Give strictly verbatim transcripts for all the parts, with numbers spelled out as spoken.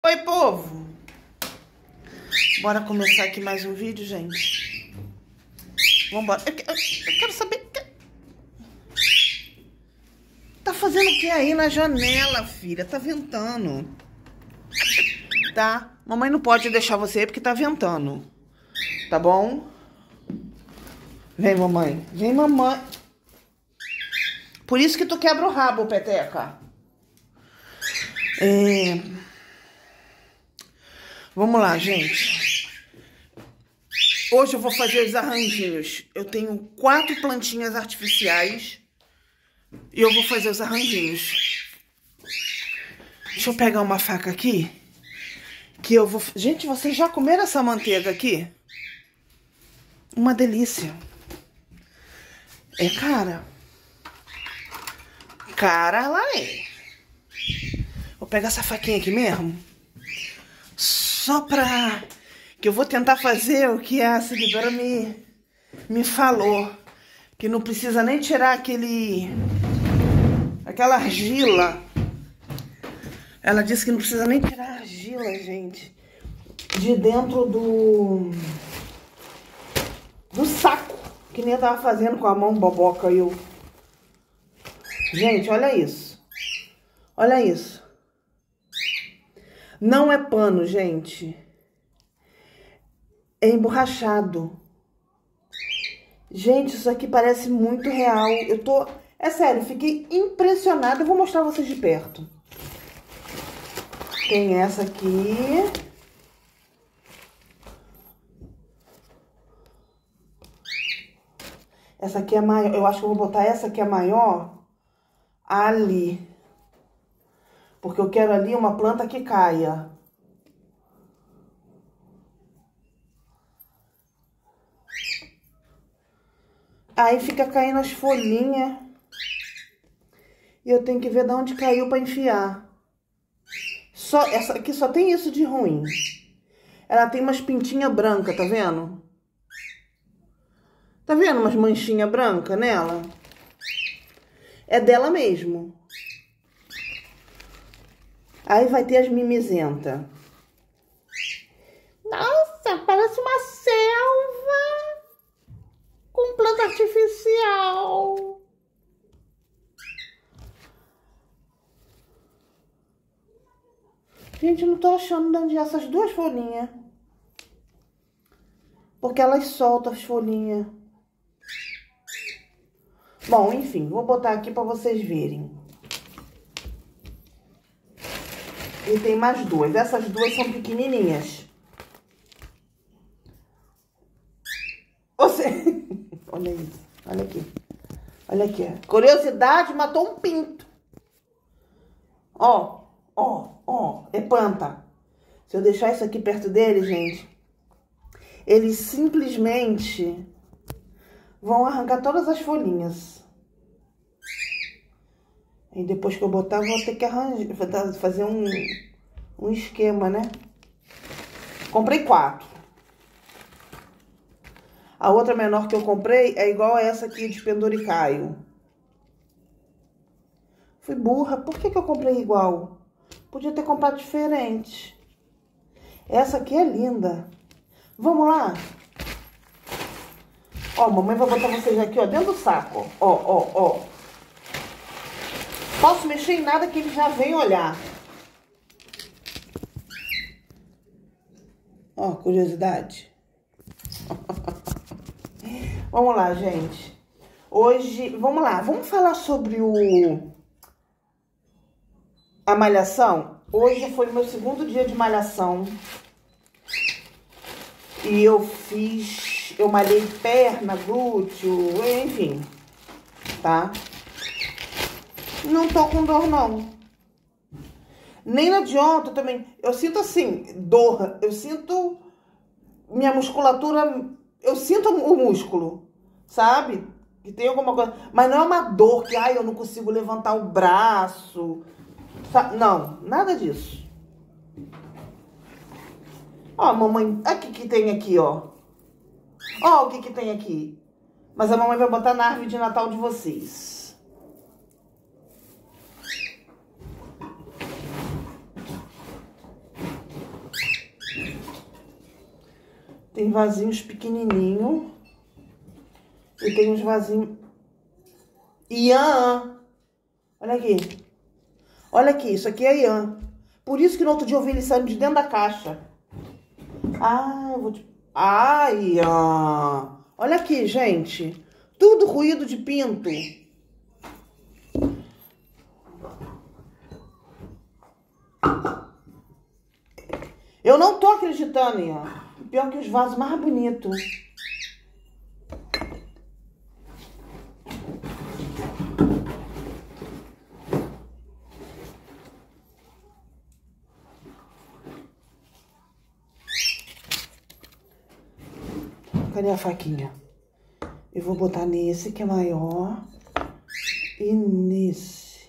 Oi, povo! Bora começar aqui mais um vídeo, gente. Vambora. Eu, eu, eu quero saber... Tá fazendo o que aí na janela, filha? Tá ventando. Tá? Mamãe não pode deixar você aí porque tá ventando. Tá bom? Vem, mamãe. Vem, mamãe. Por isso que tu quebra o rabo, peteca. É... Vamos lá, gente. Hoje eu vou fazer os arranjinhos. Eu tenho quatro plantinhas artificiais e eu vou fazer os arranjinhos. Deixa eu pegar uma faca aqui, que eu vou... Gente, vocês já comeram essa manteiga aqui? Uma delícia. É cara. Cara, ela é. Vou pegar essa faquinha aqui mesmo. Só pra... Que eu vou tentar fazer o que a seguidora me, me falou. Que não precisa nem tirar aquele... Aquela argila. Ela disse que não precisa nem tirar a argila, gente. De dentro do... Do saco. Que nem eu tava fazendo com a mão boboca eu. Gente, olha isso. Olha isso. Não é pano, gente. É emborrachado. Gente, isso aqui parece muito real. Eu tô... É sério, fiquei impressionada. Eu vou mostrar vocês de perto. Tem essa aqui. Essa aqui é maior. Eu acho que eu vou botar essa aqui é maior ali. Porque eu quero ali uma planta que caia. Aí fica caindo as folhinhas. E eu tenho que ver de onde caiu para enfiar. Só, essa aqui só tem isso de ruim. Ela tem umas pintinhas brancas, tá vendo? Tá vendo umas manchinhas brancas nela? É dela mesmo. Aí vai ter as mimizentas. Nossa, parece uma selva com planta artificial. Gente, eu não tô achando de onde é essas duas folhinhas. Porque elas soltam as folhinhas. Bom, enfim, vou botar aqui pra vocês verem. E tem mais duas. Essas duas são pequenininhas. Você... Olha isso. Olha aqui. Olha aqui. Curiosidade matou um pinto. Ó, ó, ó. É planta. Se eu deixar isso aqui perto dele, gente, eles simplesmente vão arrancar todas as folhinhas. E depois que eu botar, vou ter que arranjar, fazer um, um esquema, né? Comprei quatro. A outra menor que eu comprei é igual a essa aqui de penduricaio. Fui burra. Por que que eu comprei igual? Podia ter comprado diferente. Essa aqui é linda. Vamos lá? Ó, mamãe vai botar vocês aqui, ó, dentro do saco. Ó, ó, ó. Posso mexer em nada que ele já vem olhar. Ó, curiosidade. Vamos lá, gente. Hoje, vamos lá. Vamos falar sobre o... A malhação. Hoje foi meu segundo dia de malhação. E eu fiz... Eu malhei perna, glúteo, enfim. Tá? Não tô com dor, não. Nem na de ontem também. Eu sinto assim, dor. Eu sinto minha musculatura... Eu sinto o músculo, sabe? Que tem alguma coisa... Mas não é uma dor que, ai, eu não consigo levantar o braço. Sabe? Não, nada disso. Ó, mamãe... Olha o que que tem aqui, ó. Ó o que que tem aqui. Mas a mamãe vai botar na árvore de Natal de vocês. Tem vasinhos pequenininhos. E tem uns vasinhos... Ian! Olha aqui. Olha aqui, isso aqui é Ian. Por isso que no outro dia eu vi ele saindo de dentro da caixa. Ah, eu vou te... Ah, Ian! Olha aqui, gente. Tudo ruído de pinto. Eu não tô acreditando, Ian. Pior que os vasos mais bonitos. Cadê a faquinha? Eu vou botar nesse que é maior e nesse.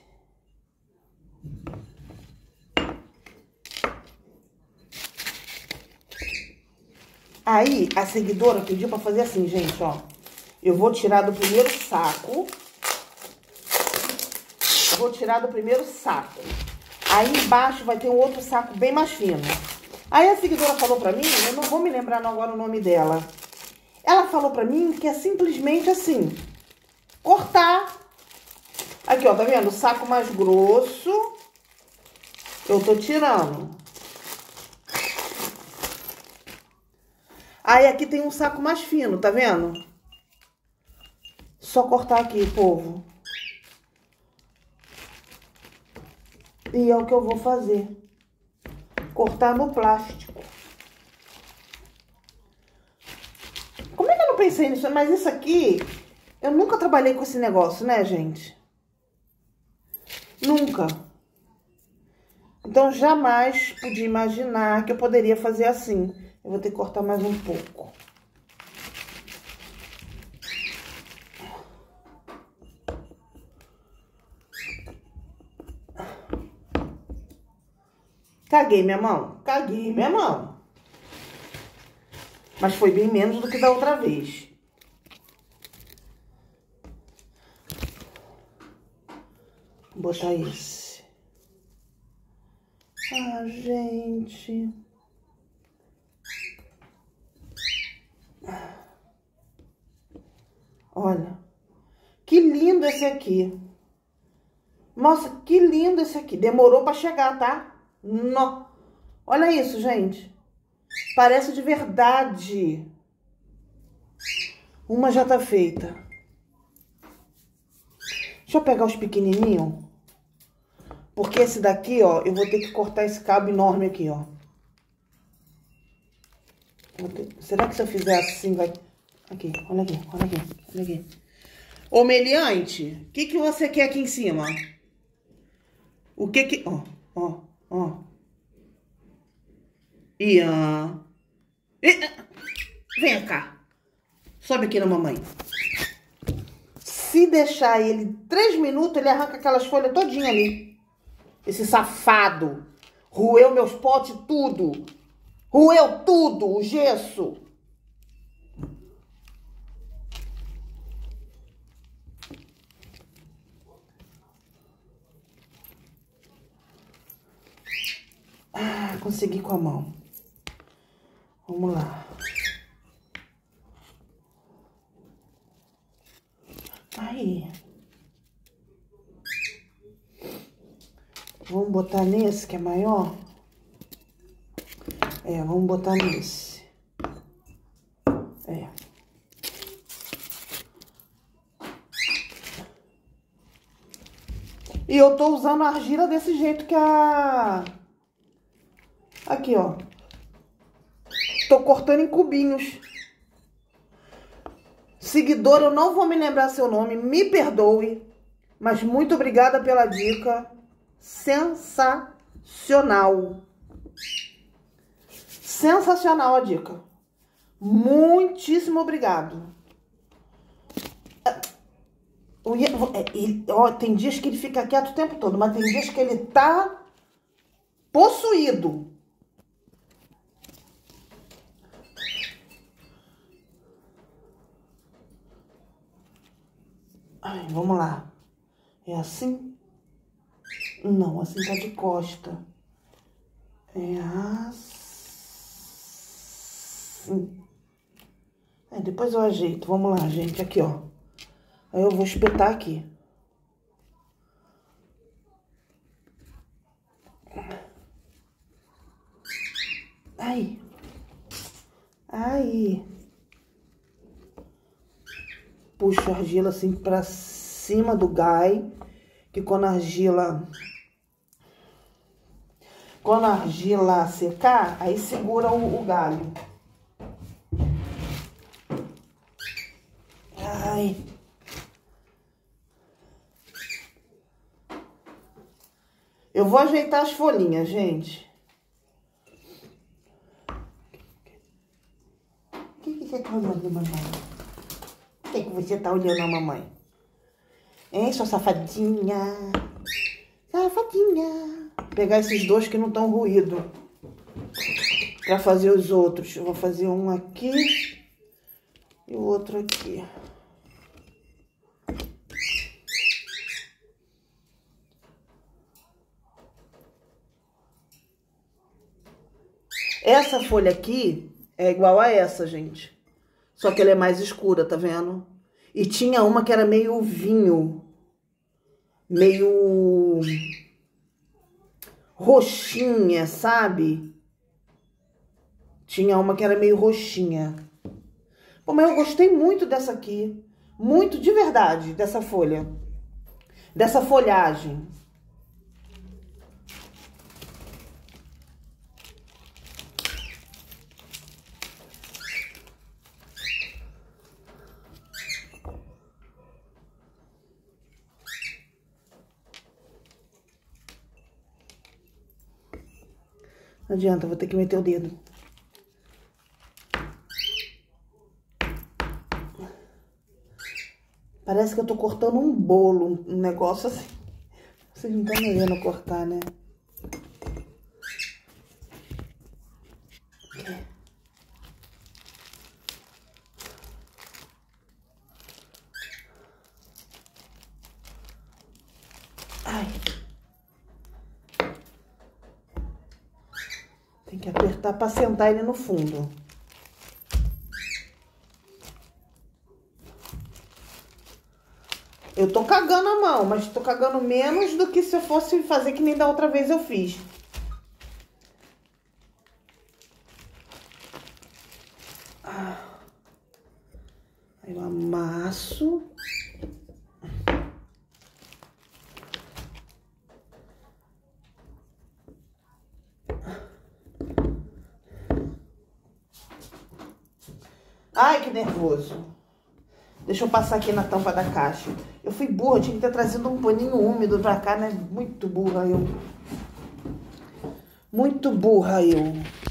Aí, a seguidora pediu pra fazer assim, gente, ó. Eu vou tirar do primeiro saco. Vou tirar do primeiro saco. Aí embaixo vai ter um outro saco bem mais fino. Aí a seguidora falou pra mim, eu não vou me lembrar agora o nome dela. Ela falou pra mim que é simplesmente assim, cortar. Aqui, ó, tá vendo? O saco mais grosso, eu tô tirando. Aí aqui tem um saco mais fino, tá vendo? Só cortar aqui, povo. E é o que eu vou fazer. Cortar no plástico. Como é que eu não pensei nisso? Mas isso aqui, eu nunca trabalhei com esse negócio, né, gente? Nunca. Então, jamais podia imaginar que eu poderia fazer assim. Eu vou ter que cortar mais um pouco. Caguei minha mão? Caguei minha mão. Mas foi bem menos do que da outra vez. Vou botar esse. Ah, gente. Olha. Que lindo esse aqui. Nossa, que lindo esse aqui. Demorou pra chegar, tá? Não. Olha isso, gente. Parece de verdade. Uma já tá feita. Deixa eu pegar os pequenininhos. Porque esse daqui, ó, eu vou ter que cortar esse cabo enorme aqui, ó. Ter... Será que se eu fizer assim vai... Aqui, olha aqui, olha aqui, olha aqui. Ô, meliante, o que que você quer aqui em cima? O que que... Ó, ó, ó. Ian. Vem cá. Sobe aqui na mamãe. Se deixar ele três minutos, ele arranca aquelas folhas todinha ali. Esse safado. Roeu meus potes tudo. Roeu tudo, o gesso. Ah, consegui com a mão. Vamos lá. Aí. Vamos botar nesse que é maior? É, vamos botar nesse. É. E eu tô usando a argila desse jeito que a... Aqui, ó. Tô cortando em cubinhos. Seguidor, eu não vou me lembrar seu nome, me perdoe. Mas muito obrigada pela dica. Sensacional. Sensacional a dica. Muitíssimo obrigado. Ele, ó, tem dias que ele fica quieto o tempo todo, mas tem dias que ele tá possuído. Ai, vamos lá. É assim? Não, assim tá de costa. É assim. É, depois eu ajeito. Vamos lá, gente. Aqui, ó. Aí eu vou espetar aqui. Ai. Ai. Puxo a argila assim pra cima do gai. Que quando a argila... Quando a argila secar, aí segura o, o galho. Ai. Eu vou ajeitar as folhinhas, gente. O que, que você tá olhando, mamãe? O que, que você tá olhando a mamãe? Hein, sua safadinha? Safadinha. Vou pegar esses dois que não estão ruído. Pra fazer os outros. Eu vou fazer um aqui e o outro aqui. Essa folha aqui é igual a essa, gente. Só que ela é mais escura, tá vendo? E tinha uma que era meio vinho. Meio roxinha, sabe? Tinha uma que era meio roxinha. Pô, mas eu gostei muito dessa aqui. Muito de verdade, dessa folha. Dessa folhagem. Não adianta, vou ter que meter o dedo. Parece que eu tô cortando um bolo, um negócio assim. Vocês não estão me vendo cortar, né? Ai. Tem que apertar pra sentar ele no fundo. Eu tô cagando a mão, mas tô cagando menos do que se eu fosse fazer que nem da outra vez eu fiz. Aí eu amasso. Ai, que nervoso. Deixa eu passar aqui na tampa da caixa. Eu fui burra, tinha que ter trazido um paninho úmido pra cá, né? Muito burra eu. Muito burra eu.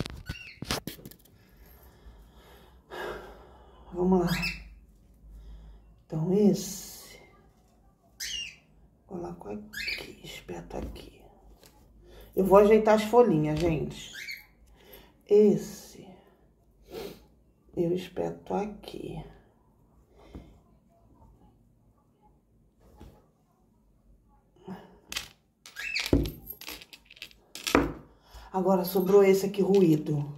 Vamos lá. Então, esse. Coloco aqui, espeto aqui. Eu vou ajeitar as folhinhas, gente. Esse. Eu espeto aqui. Agora sobrou esse aqui ruído.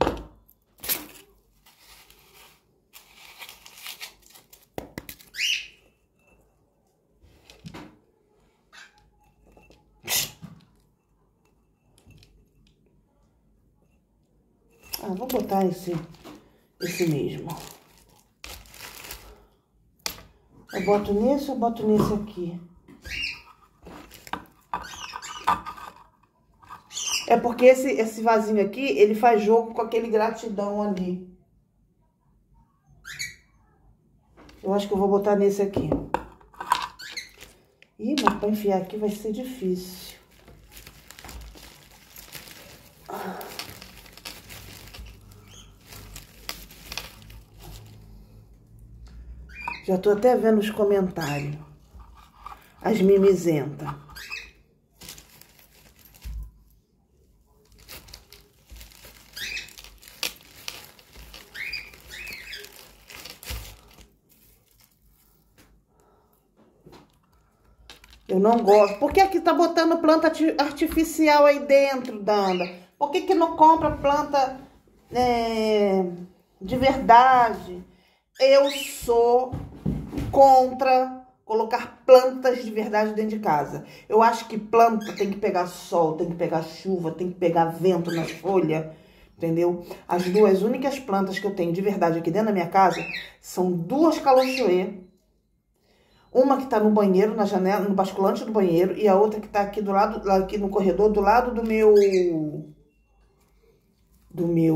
Ah, vou botar esse, esse mesmo. Eu boto nesse ou boto nesse aqui? É porque esse, esse vasinho aqui, ele faz jogo com aquele gratidão ali. Eu acho que eu vou botar nesse aqui. Ih, mas pra enfiar aqui vai ser difícil. Já tô até vendo os comentários. As mimizentas. Eu não gosto. Por que que tá botando planta artificial aí dentro, Danda? Por que que não compra planta é, de verdade? eu sou contra colocar plantas de verdade dentro de casa. Eu acho que planta tem que pegar sol, tem que pegar chuva, tem que pegar vento nas folhas, entendeu? As duas únicas plantas que eu tenho de verdade aqui dentro da minha casa são duas calochoê. Uma que tá no banheiro, na janela, no basculante do banheiro, e a outra que tá aqui do lado, aqui no corredor, do lado do meu... Do meu...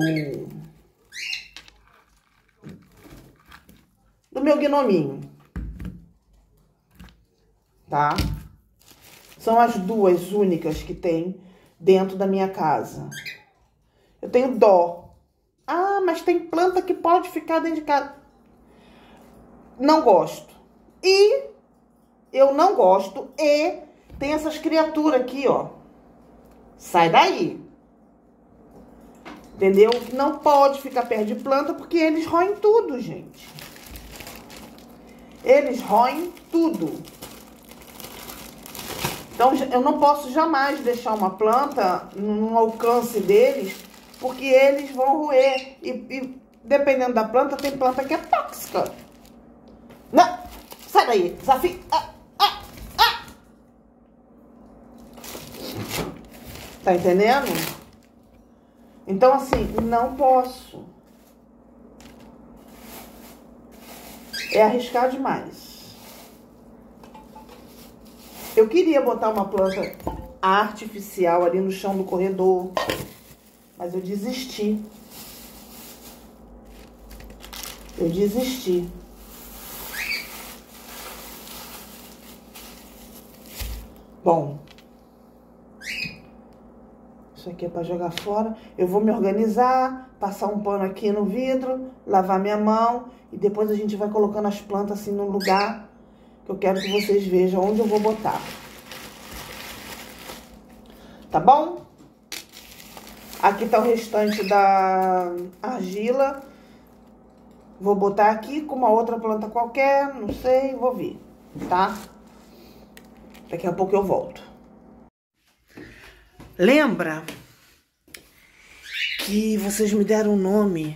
Do meu gnominho. Tá? São as duas únicas que tem dentro da minha casa. Eu tenho dó. Ah, mas tem planta que pode ficar dentro de casa. Não gosto. E eu não gosto e tem essas criaturas aqui, ó. Sai daí. Entendeu? Não pode ficar perto de planta porque eles roem tudo, gente. Eles roem tudo. Então, eu não posso jamais deixar uma planta no alcance deles, porque eles vão roer. E, e dependendo da planta, tem planta que é tóxica. Não! Sai daí! Desafio! Ah, ah, ah. Tá entendendo? Então, assim, não posso. É arriscar demais. Eu queria botar uma planta artificial ali no chão do corredor, mas eu desisti. Eu desisti. Bom, isso aqui é para jogar fora. Eu vou me organizar, passar um pano aqui no vidro, lavar minha mão e depois a gente vai colocando as plantas assim no lugar que eu quero que vocês vejam onde eu vou botar. Tá bom? Aqui tá o restante da argila. Vou botar aqui com uma outra planta qualquer, não sei, vou ver, tá? Daqui a pouco eu volto. Lembra que vocês me deram um nome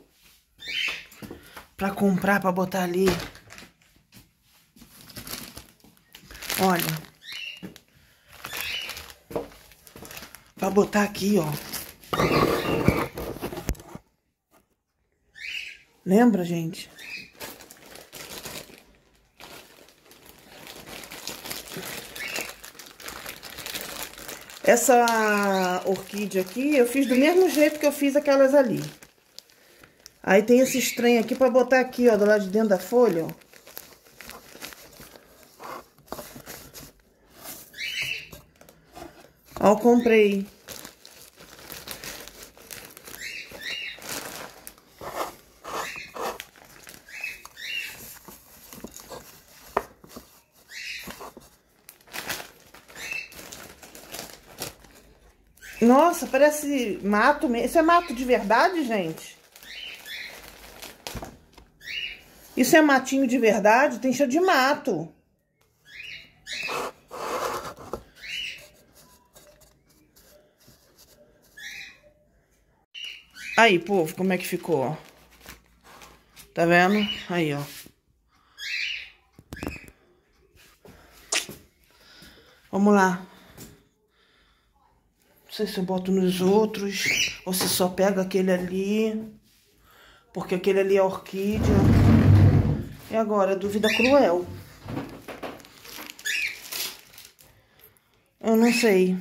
pra comprar, pra botar ali? Olha, pra botar aqui, ó. Lembra, gente? Essa orquídea aqui, eu fiz do mesmo jeito que eu fiz aquelas ali. Aí tem esse trem aqui pra botar aqui, ó, do lado de dentro da folha, ó. Ó, eu comprei. Nossa, parece mato mesmo. Isso é mato de verdade, gente? Isso é matinho de verdade? Tem cheiro de mato. Aí, povo, como é que ficou? Tá vendo? Aí, ó. Vamos lá. Não sei se eu boto nos outros ou se só pega aquele ali. Porque aquele ali é orquídea. E agora, dúvida cruel. Eu não sei.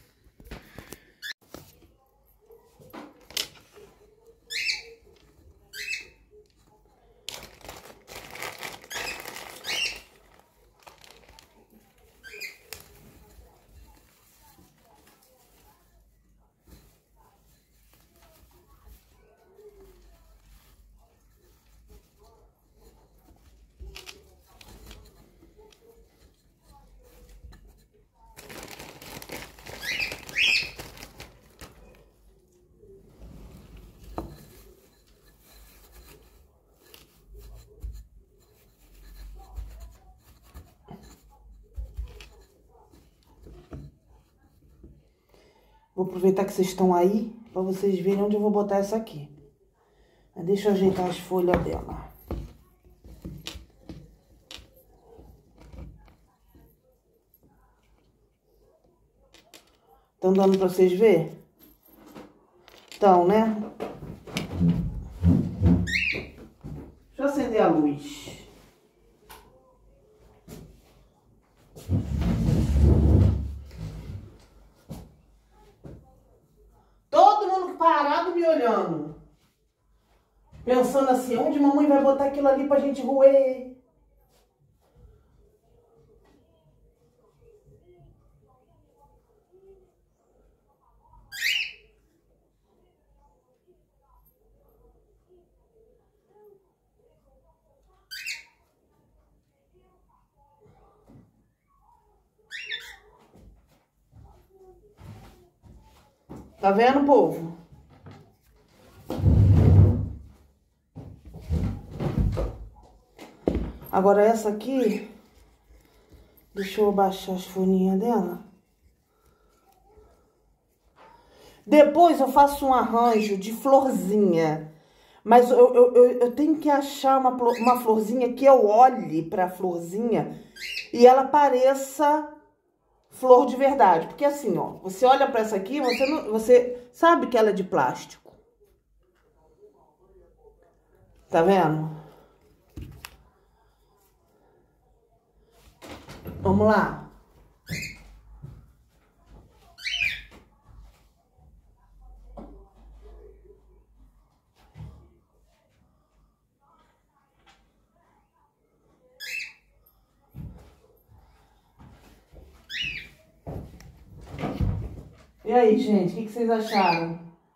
Vou aproveitar que vocês estão aí, para vocês verem onde eu vou botar essa aqui. Mas deixa eu ajeitar as folhas dela. Estão dando pra vocês verem? Então, né? Deixa eu acender a luz. Todo mundo parado me olhando. Pensando assim, onde mamãe vai botar aquilo ali pra gente roer? Tá vendo, povo? Agora essa aqui, deixa eu abaixar as folhinhas dela. Depois eu faço um arranjo de florzinha. Mas eu, eu, eu, eu tenho que achar uma, uma florzinha que eu olhe pra florzinha e ela pareça flor de verdade. Porque assim, ó, você olha pra essa aqui, você, não, você sabe que ela é de plástico. Tá vendo? Vamos lá. E aí, gente, o que, que vocês acharam?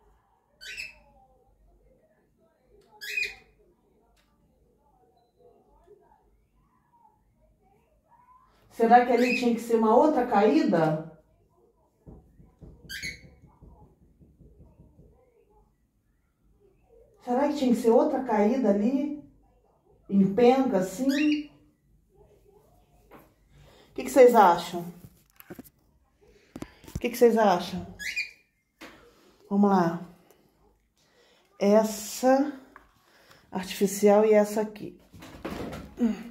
Será que ali tinha que ser uma outra caída? Será que tinha que ser outra caída ali? Em penca, assim? O que, que vocês acham? O que, que vocês acham? Vamos lá. Essa artificial e essa aqui. Hum.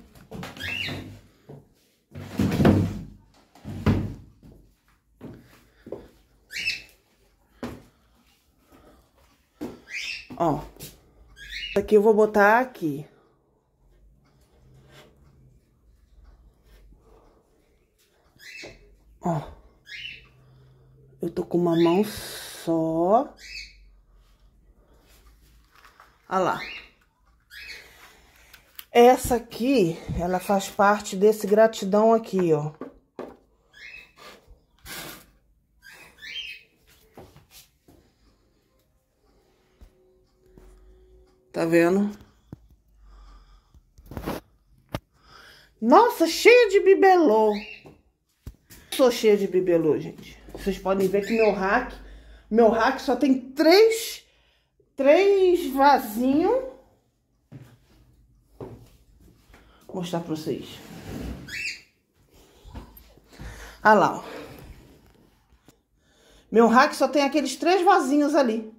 Ó. Aqui eu vou botar aqui. Ó. Eu tô com uma mão só. Olha lá. Essa aqui, ela faz parte desse gratidão aqui, ó. Tá vendo? Nossa, cheia de bibelô. Sou cheia de bibelô, gente. Vocês podem ver que meu rack, meu rack só tem três, três vasinhos. Vou mostrar pra vocês. Olha lá, ó. Meu rack só tem aqueles três vasinhos ali.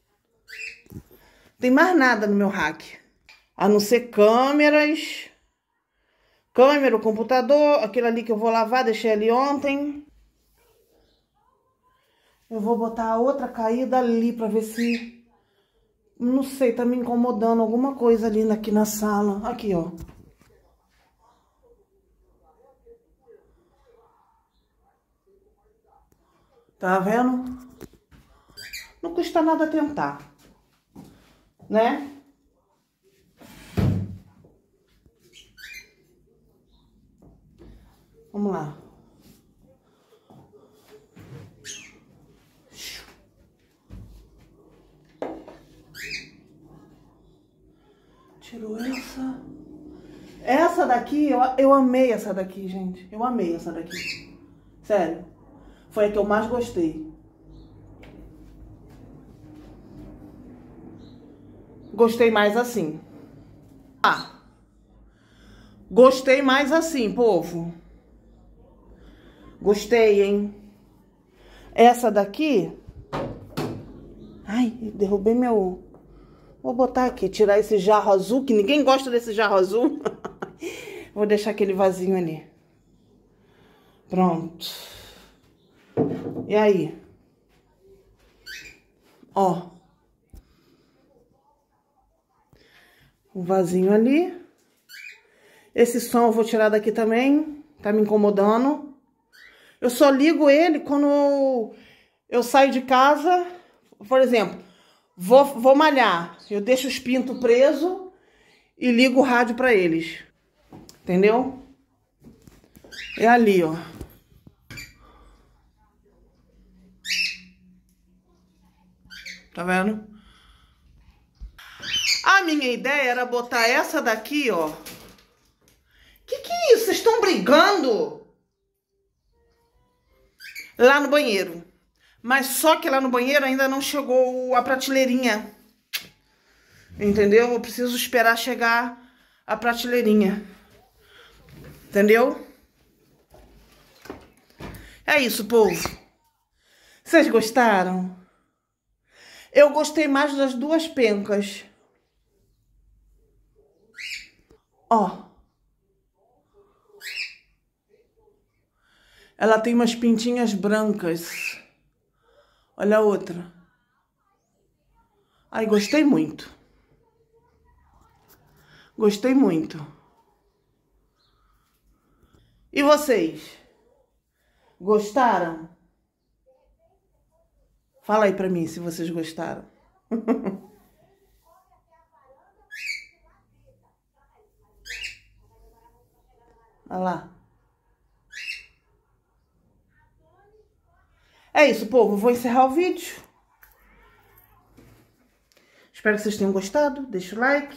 Tem mais nada no meu rack. A não ser câmeras. Câmera, o computador. Aquele ali que eu vou lavar, deixei ali ontem. Eu vou botar a outra caída ali pra ver se... Não sei, tá me incomodando alguma coisa ali aqui na sala. Aqui, ó. Tá vendo? Não custa nada tentar. Né? Vamos lá. Tirou essa. Essa daqui, eu, eu amei essa daqui, gente. Eu amei essa daqui. Sério. Foi a que eu mais gostei. Gostei mais assim. Ah. Gostei mais assim, povo. Gostei, hein? Essa daqui... Ai, derrubei meu... Vou botar aqui, tirar esse jarro azul, que ninguém gosta desse jarro azul. Vou deixar aquele vasinho ali. Pronto. E aí? Ó. O vasinho ali. Esse som eu vou tirar daqui também. Tá me incomodando. Eu só ligo ele quando eu saio de casa. Por exemplo, vou, vou malhar. Eu deixo os pintos presos e ligo o rádio pra eles. Entendeu? É ali, ó. Tá vendo? A minha ideia era botar essa daqui, ó. Que que é isso? Vocês estão brigando? Lá no banheiro. Mas só que lá no banheiro ainda não chegou a prateleirinha. Entendeu? Eu preciso esperar chegar a prateleirinha. Entendeu? É isso, povo. Vocês gostaram? Eu gostei mais das duas pencas. Ó. Ela tem umas pintinhas brancas. Olha a outra. Ai, gostei muito. Gostei muito. E vocês? Gostaram? Fala aí pra mim se vocês gostaram. Olha lá. É isso, povo. Vou encerrar o vídeo. Espero que vocês tenham gostado. Deixa o like.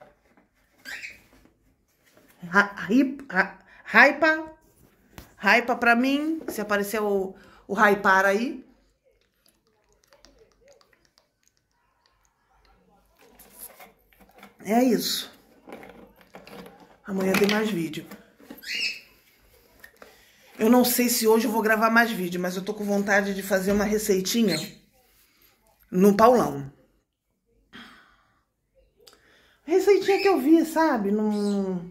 Hypa. Hypa pra mim. Se aparecer o, o hypar aí. É isso. Amanhã tem mais vídeo. Eu não sei se hoje eu vou gravar mais vídeo, mas eu tô com vontade de fazer uma receitinha no Paulão. Receitinha que eu vi, sabe? Num...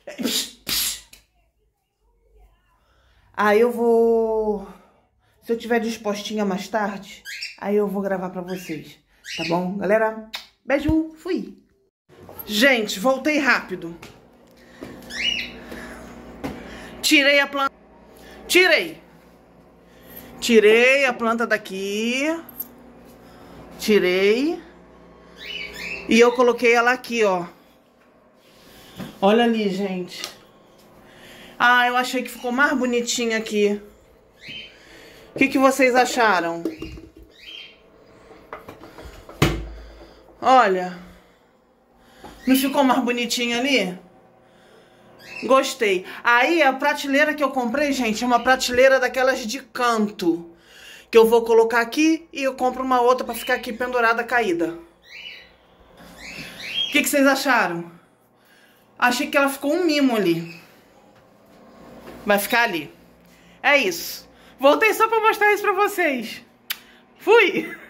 Aí eu vou... Se eu tiver dispostinha mais tarde, aí eu vou gravar pra vocês. Tá bom, galera? Beijo, fui! Gente, voltei rápido. Tirei a planta. Tirei. Tirei a planta daqui. Tirei. E eu coloquei ela aqui, ó. Olha ali, gente. Ah, eu achei que ficou mais bonitinha aqui. O que que vocês acharam? Olha. Não ficou mais bonitinha ali? Gostei. Aí a prateleira que eu comprei, gente, é uma prateleira daquelas de canto. Que eu vou colocar aqui e eu compro uma outra pra ficar aqui pendurada, caída. O que que vocês acharam? Achei que ela ficou um mimo ali. Vai ficar ali. É isso. Voltei só pra mostrar isso pra vocês. Fui!